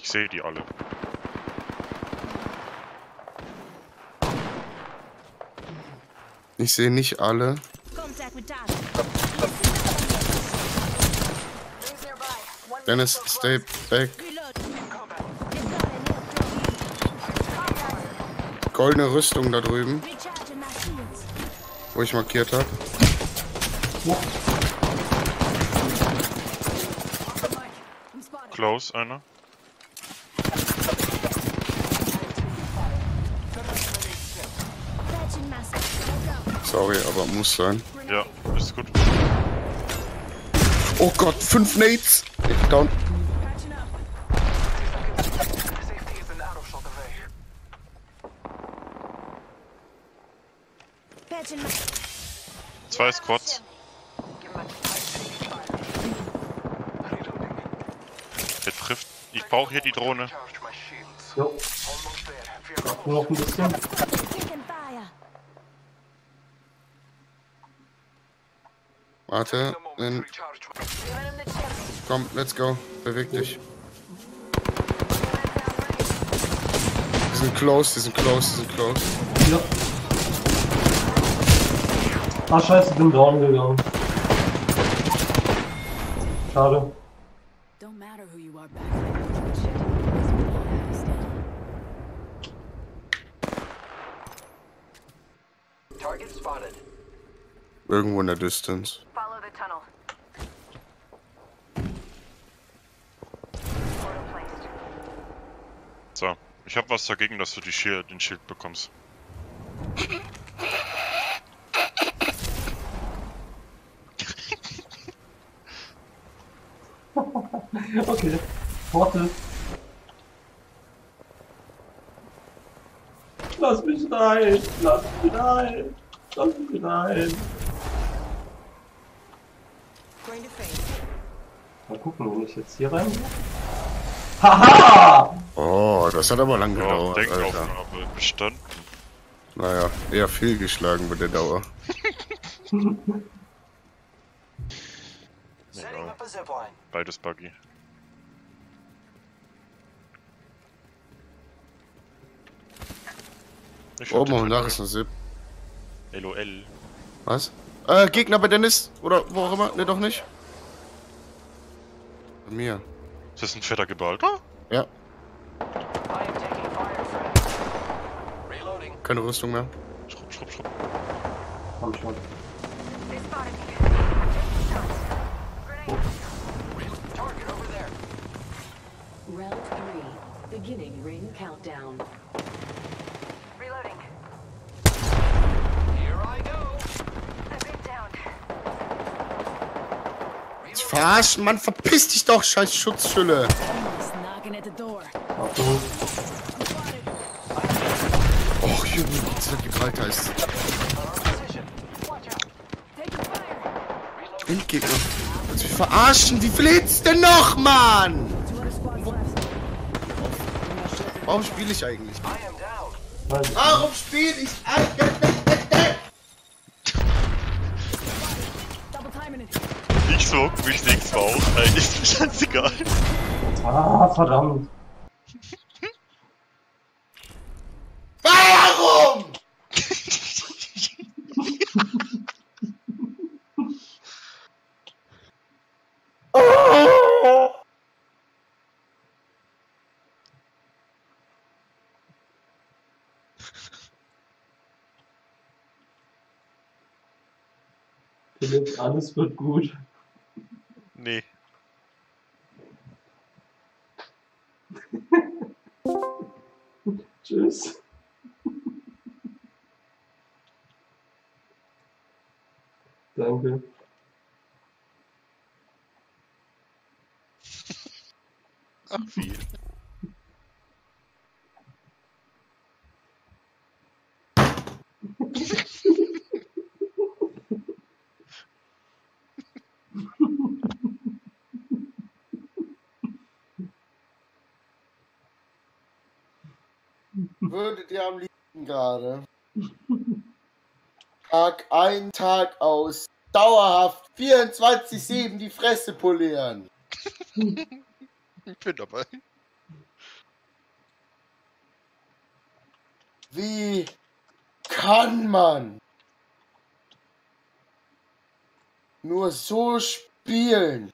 Ich sehe die alle. Ich sehe nicht alle. Dennis, stay back. Goldene Rüstung da drüben, wo ich markiert habe. Close, einer. Sorry, aber muss sein. Ja, ist gut. Oh Gott, 5 Nades! Ich down. Zwei Squads. Der trifft. Ich brauche hier die Drohne. Jo. Nur noch ein bisschen. Warte, komm, let's go. Beweg dich. Die sind close, die sind close, die sind close. Ja. Ah scheiße, ich bin down gegangen. Schade. Irgendwo in der Distance. So, ich habe was dagegen, dass du den Schild bekommst. Okay. Warte. Lass mich rein! Lass mich rein! Lass mich rein! Mal gucken, wenn ich jetzt hier rein gehe. Haha! Oh, das hat aber lang Ja, gedauert, Alter. Denkaufnahme bestanden. Naja, eher fehlgeschlagen mit der Dauer. Ja, beides buggy. Oben und nach ist ein Zip. LOL. Was? Gegner bei Dennis? Oder wo auch immer? Ne, doch nicht. Bei mir. Ist das ein fetter Gebalter? Ja. Keine Rüstung mehr. Schrupp, schrupp, schrupp. Komm schon. Round 3. Beginning ring countdown. Reloading. Here I go. I've been down. Ich verarschen, Mann, verpiss dich doch, scheiß Schutzschülle. Achtung. Och, Junge, wie kalt ist. Endgegner. Willst du mich verarschen? Wie viel hit's denn noch, Mann? Warum spiele ich eigentlich? Warum spiele ich eigentlich? Ich so, mich nächstes Mal auch. Eigentlich ist mir scheißegal. Ah, verdammt. Warum? Oh! Philipp, alles wird gut. Nee. Tschüss. Danke. Ach wie. Würdet ihr am liebsten gerade Tag ein, Tag aus, dauerhaft 24/7 die Fresse polieren? Ich bin dabei. Wie kann man nur so spielen?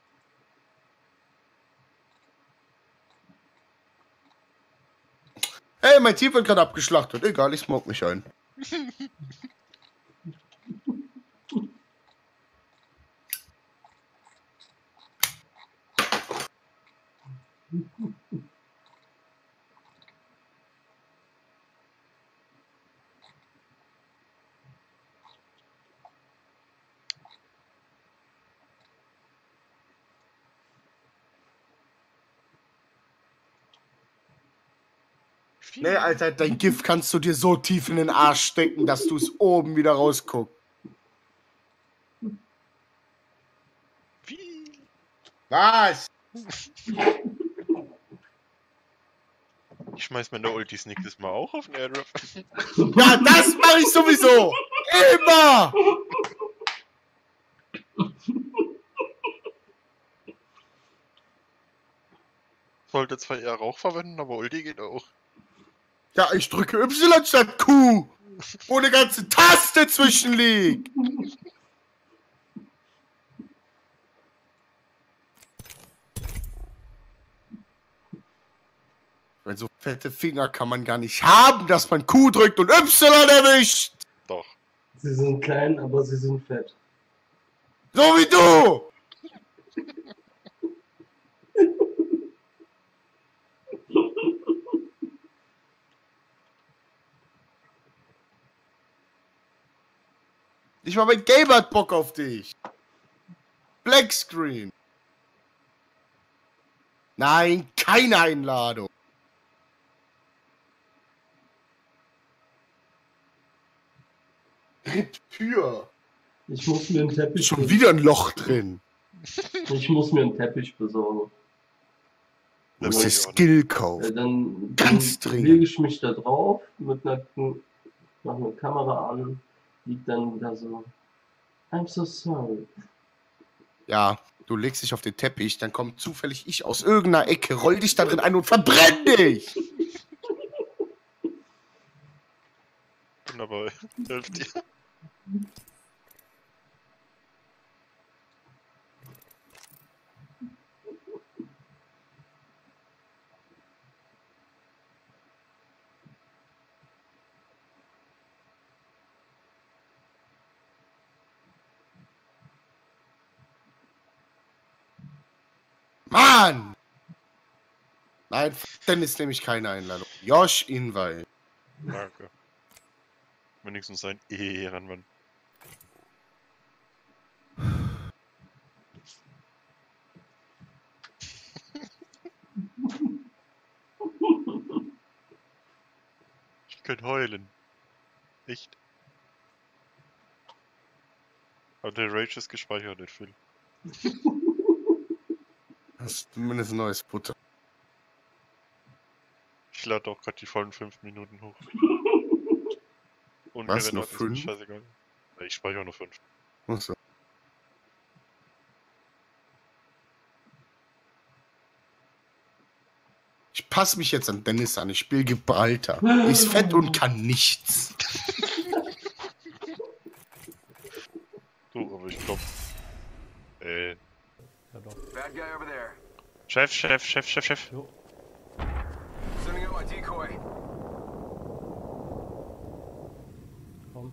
Ey, mein Team wird gerade abgeschlachtet. Egal, ich smoke mich ein. Nee, Alter, dein Gift kannst du dir so tief in den Arsch stecken, dass du es oben wieder rausguckst. Wie? Was? Ich schmeiß meine Ultis nächstes Mal auch auf den Airdrop. Ja, das mache ich sowieso. Immer. Sollte zwar eher Rauch verwenden, aber Ulti geht auch. Ja, ich drücke Y statt Q, wo eine ganze Taste zwischen liegt. Weil so fette Finger kann man gar nicht haben, dass man Q drückt und Y erwischt. Doch. Sie sind klein, aber sie sind fett. So wie du. Ich war bei Gamer hat Bock auf dich. Black Screen. Nein, keine Einladung. Tür. Ich muss mir einen Teppich Schon wieder ein Loch drin. Ich muss mir einen Teppich besorgen. Du musst dir Skill kaufen. Dann Ganz dringend. lege ich mich da drauf, mach eine Kamera an, liegt dann da so. I'm so sorry. Ja, du legst dich auf den Teppich, dann kommt zufällig ich aus irgendeiner Ecke, roll dich da drin ein und verbrenn dich! Bin dabei. Hilft dir. Mann! Nein, Dennis nehme ich keine Einladung. Josh Inwald. Danke. Wenigstens ein Ehrenmann. Ich könnte heulen. Echt. Aber der Rage ist gespeichert, der Film. Hast zumindest ein neues Futter. Ich lade auch gerade die vollen 5 Minuten hoch. Und Was, nur ist mir 5? scheißegal. Ich speichere nur 5. Achso. Ich passe mich jetzt an Dennis an. Ich spiele Gibraltar. Ist fett und kann nichts. So, aber ich glaube. Ja doch. Bad guy over there. Chef. Jo. Sending out my decoy. Komm.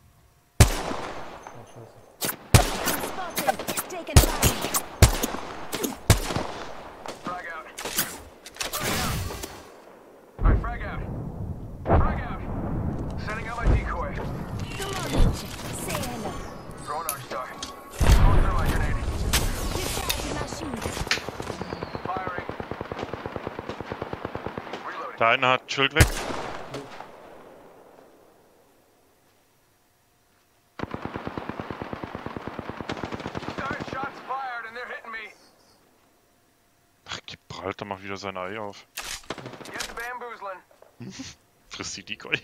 Oh, scheiße. Spotted. Taken fire. Frag out. Alright, frag out. Frag out. Sending out my decoy. Come on, Mitchell. Say hello. Throwing Arc Star. Throwing thermite grenade. Recharging my shields. Firing. Reloading. Der eine hat Schild weg. Darn shots fired and they're hitting me. Ach, Gibraltar macht wieder sein Ei auf. Get the bamboozling. Frisst die Decoy.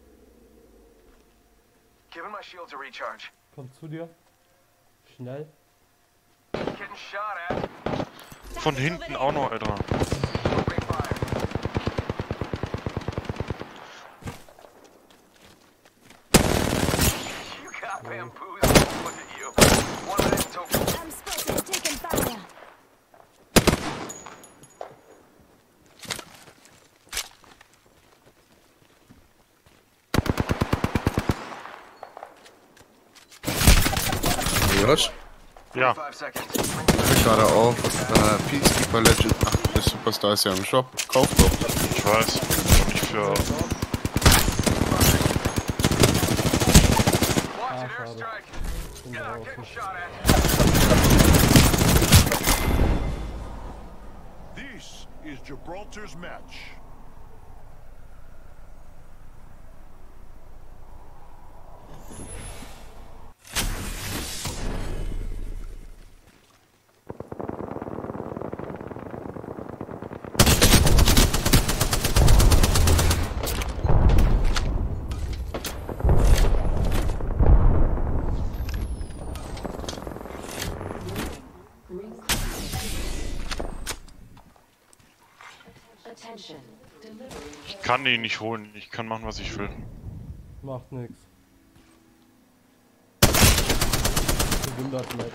Giving my shields a recharge. Komm zu dir. Schnell. Getting shot at. Von hinten auch noch, Alter. Opening fire. Ja, 5 seconds. Ich bin gerade auf. Peacekeeper Legend. Ach, der Superstar ist ja im Shop. Kauf doch. ich weiß. Nicht für. Watch an schade. airstrike. Bin Yeah, draußen. getting shot at. This is Gibraltar's match. Ich kann ihn nicht holen. Ich kann machen, was ich will. Macht nix. Gewundert Match.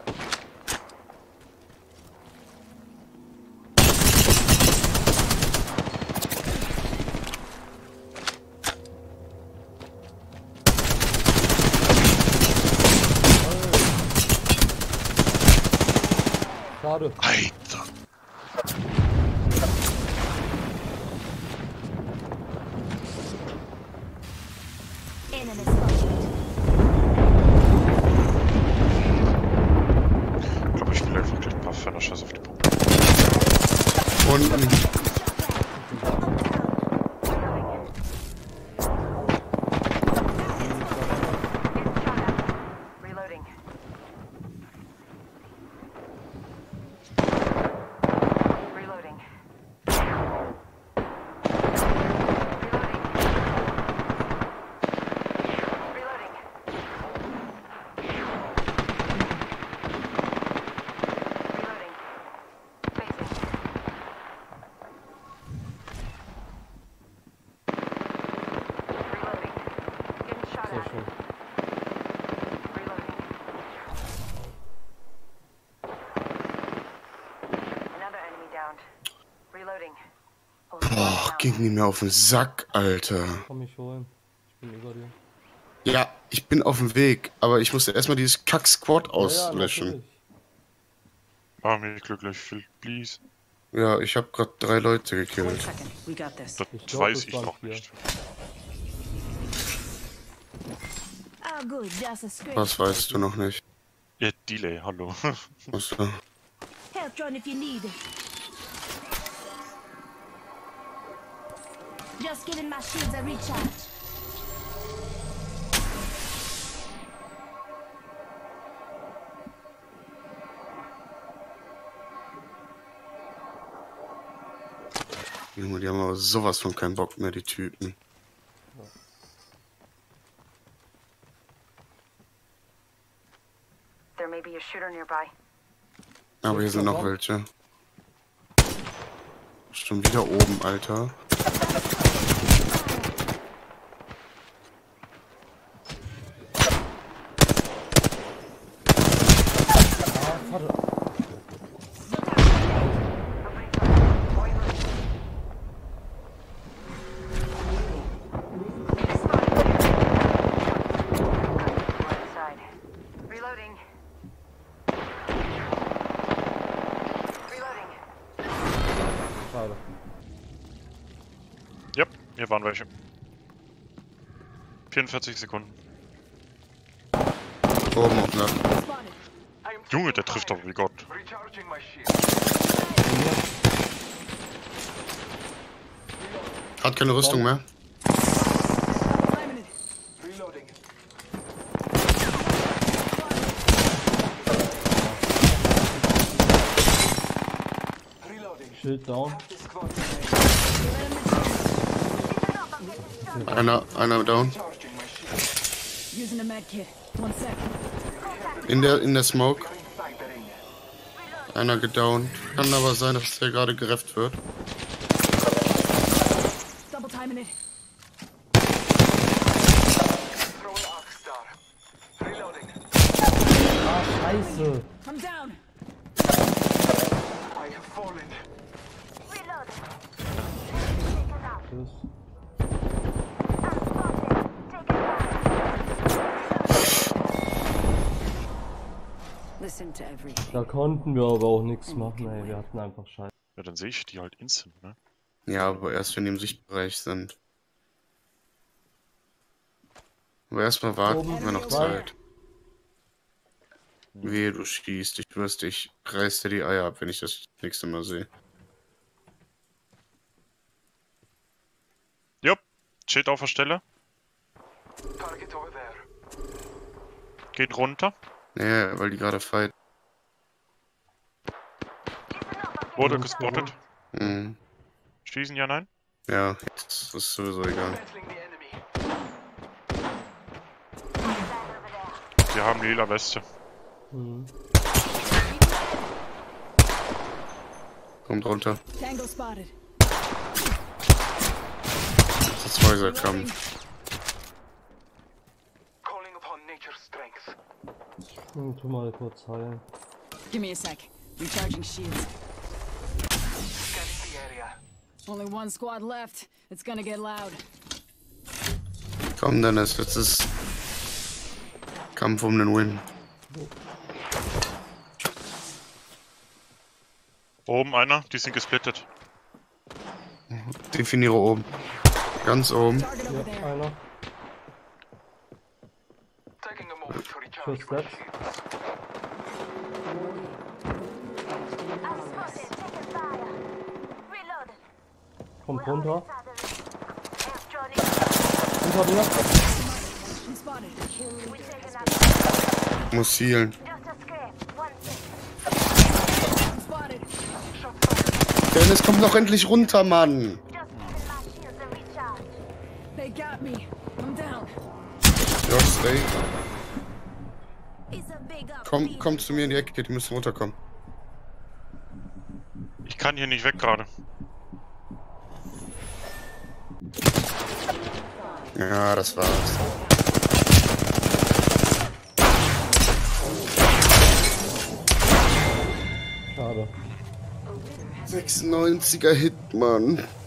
Schade. Alter. Enemy spotted. Ich glaube, ich spiele einfach gleich ein paar Fennerschuss auf die Pumpe. Unten. Reloading. Reloading. Reloading. Reloading. Facing. Reloading. Getting shot Sehr at. schön. Reloading. Another enemy downed. Reloading. Only one Boah, down. ging die mir auf den Sack, Alter. Komm mich holen. Ich bin über dir. Ja, ich bin auf dem Weg, aber ich musste erstmal dieses Kack-Squad auslöschen. natürlich. Mach mich glücklich, Phil, please. Ja, ich habe gerade 3 Leute One gekillt. second. We got this. Das Ich glaub, weiß das ich waren noch 4. nicht. Oh, good. Just a scrape. Was weißt du noch nicht? Ja, Delay, hallo. Achso. Help run if you need. Just giving my shields a recharge. Junge, die haben aber sowas von keinen Bock mehr, die Typen. There may be a shooter nearby. Aber hier sind noch welche. Schon wieder oben, Alter. Ah, warte. Side. Reloading. Reloading. Schade. Ja, hier waren welche. 44 Sekunden. Oben auf der. Spotted. I am Junge, der trifft doch wie Gott. recharging my shield. Hat keine Rüstung mehr. Reloading. Reloading. Schild down. The squad Einer down. recharging my shield. Using a med kit. 1 second. In der Smoke. Back that in. Einer gedownt. Kann aber sein, dass der gerade gerefft wird. Double timing it. Throwing Arc Star. Reloading. Ah, scheiße. I'm down. I have fallen. Tschüss. Listen, to everything. Da konnten wir aber auch nichts machen, ey. Wir hatten einfach Scheiße. Ja, dann sehe ich die halt instant, ne? Ja, aber erst wenn die im Sichtbereich sind. Aber erstmal warten, haben wir noch Zeit. Wehe, du schießt, ich schwör's dir, ich reiß dir die Eier ab, wenn ich das nächste Mal sehe. Jupp, steht auf der Stelle. Target over there. Geht runter. Nee, weil die gerade fight. Wurde gespottet. Mhm. Schießen, ja, nein? Ja, das ist sowieso egal. Battling the enemy. Wir haben lila Weste. Mhm. Kommt runter. Tango spotted. Das ist Häuserkampf. Calling upon nature's strength. Tu mal kurz heilen. Give me a sec. Recharging shields. Scanning the area. Only one squad left. It's gonna get loud. Komm, Dennis, jetzt ist Kampf um den Win. Oben einer, die sind gesplittet. Definiere oben. Ganz oben. Target over Ja, there. einer. Taking a moment to recharge First my steps. shields. Kommt runter. Unter dir. He spotted. Muss healen. Spotted. Dennis, komm doch endlich runter, Mann. They got me. I'm down. Ja, stay. It's a big up. Komm zu mir in die Ecke, die müssen runterkommen. Ich kann hier nicht weg gerade. Ja, das war's. Schade. 96er Hit, Mann.